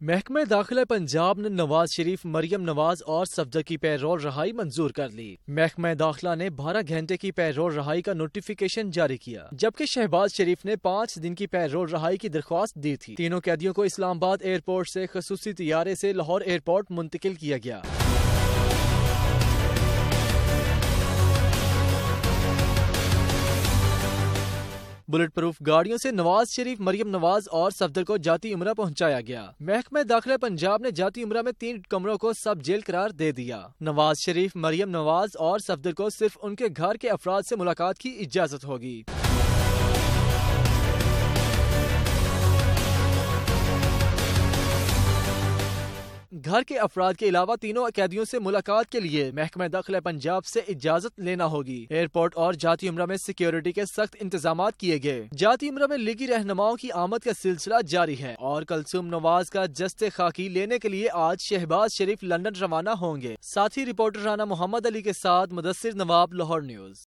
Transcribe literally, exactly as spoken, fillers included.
محکمہ داخلہ پنجاب نے نواز شریف، مریم نواز اور صفدر کی پیرول رہائی منظور کر لی۔ محکمہ داخلہ نے بارہ گھنٹے کی پیرول رہائی کا نوٹیفیکیشن جاری کیا، جبکہ شہباز شریف نے پانچ دن کی پیرول رہائی کی درخواست دی تھی۔ تینوں قیدیوں کو اسلام آباد ایئرپورٹ سے خصوصی طیارے سے لاہور ایئرپورٹ منتقل کیا گیا۔ بلٹ پروف گاڑیوں سے نواز شریف، مریم نواز اور صفدر کو جاتی عمرہ پہنچایا گیا۔ محکمہ داخلہ پنجاب نے جاتی عمرہ میں تین کمروں کو سب جیل قرار دے دیا۔ نواز شریف، مریم نواز اور صفدر کو صرف ان کے گھر کے افراد سے ملاقات کی اجازت ہوگی۔ گھر کے افراد کے علاوہ تینوں قیدیوں سے ملاقات کے لیے محکمہ داخلہ پنجاب سے اجازت لینا ہوگی۔ ایئرپورٹ اور جاتی عمرہ میں سیکیورٹی کے سخت انتظامات کیے گئے۔ جاتی عمرہ میں لیگی رہنماؤں کی آمد کا سلسلہ جاری ہے اور کلثوم نواز کا جسد خاکی لینے کے لیے آج شہباز شریف لندن روانہ ہوں گے۔ ساتھی رپورٹر رانا محمد علی کے ساتھ مدثر نواب، لاہور نیوز۔